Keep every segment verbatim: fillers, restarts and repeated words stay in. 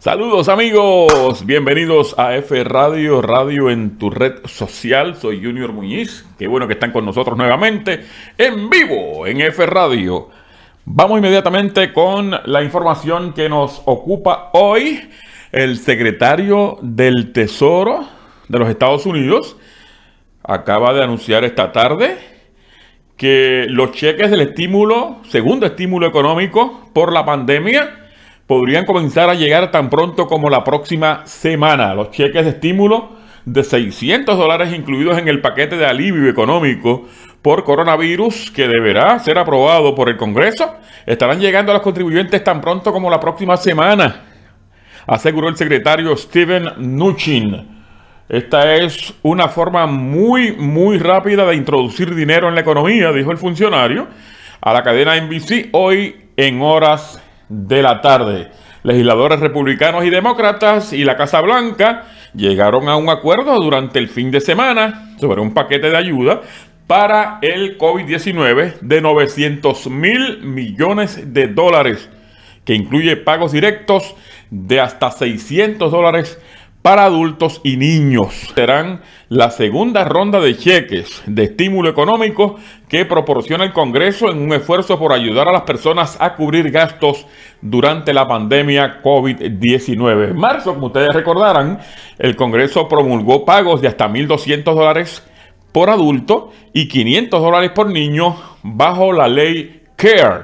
Saludos amigos, bienvenidos a F Radio, radio en tu red social. Soy Junior Muñiz, qué bueno que están con nosotros nuevamente en vivo en F Radio. Vamos inmediatamente con la información que nos ocupa hoy. El secretario del Tesoro de los Estados Unidos acaba de anunciar esta tarde que los cheques del estímulo, segundo estímulo económico por la pandemia, podrían comenzar a llegar tan pronto como la próxima semana. Los cheques de estímulo de seiscientos dólares incluidos en el paquete de alivio económico por coronavirus, que deberá ser aprobado por el Congreso, estarán llegando a los contribuyentes tan pronto como la próxima semana, aseguró el secretario Steven Mnuchin. Esta es una forma muy, muy rápida de introducir dinero en la economía, dijo el funcionario a la cadena N B C hoy en horas de la tarde. Legisladores republicanos y demócratas y la Casa Blanca llegaron a un acuerdo durante el fin de semana sobre un paquete de ayuda para el COVID diecinueve de novecientos mil millones de dólares, que incluye pagos directos de hasta seiscientos dólares para adultos y niños. Serán la segunda ronda de cheques de estímulo económico que proporciona el Congreso en un esfuerzo por ayudar a las personas a cubrir gastos durante la pandemia COVID diecinueve. En marzo, como ustedes recordarán, el Congreso promulgó pagos de hasta mil doscientos dólares por adulto y quinientos dólares por niño bajo la ley CARES.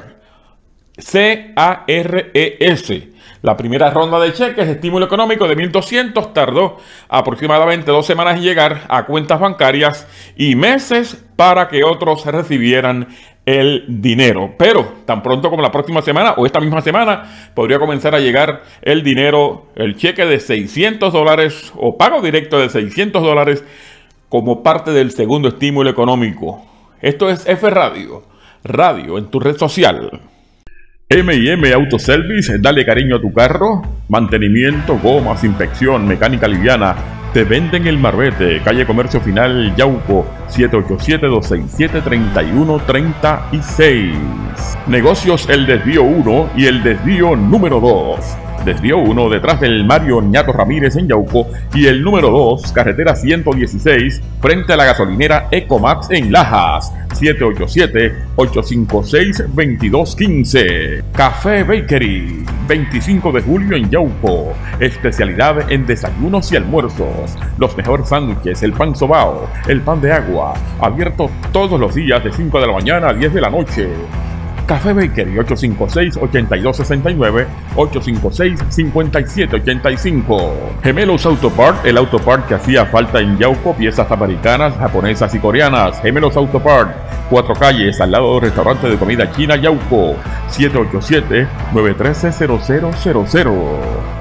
C A R E S. La primera ronda de cheques de estímulo económico de mil doscientos tardó aproximadamente dos semanas en llegar a cuentas bancarias y meses para que otros recibieran el dinero. Pero tan pronto como la próxima semana o esta misma semana podría comenzar a llegar el dinero, el cheque de seiscientos dólares o pago directo de seiscientos dólares como parte del segundo estímulo económico. Esto es F Radio, radio en tu red social. M y M Auto Service, dale cariño a tu carro, mantenimiento, gomas, inspección, mecánica liviana. Te venden el Marbete, calle Comercio Final, Yauco, siete ocho siete, dos seis siete, tres uno tres seis. Negocios El Desvío uno y El Desvío número dos. Desvío uno detrás del Mario Ñato Ramírez en Yauco y el número dos, carretera ciento dieciséis, frente a la gasolinera Ecomax en Lajas, siete ocho siete, ocho cinco seis, dos dos uno cinco. Café Bakery, veinticinco de julio en Yauco, especialidad en desayunos y almuerzos, los mejores sándwiches, el pan sobao, el pan de agua, abierto todos los días de cinco de la mañana a diez de la noche. Café Bakery, ocho cinco seis, ocho dos seis nueve, ocho cinco seis, cinco siete ocho cinco. Gemelos Autopart, el autopart que hacía falta en Yauco, piezas americanas, japonesas y coreanas. Gemelos Autopart, cuatro calles al lado del restaurante de comida china Yauco, siete ocho siete, nueve uno tres, cero cero cero cero.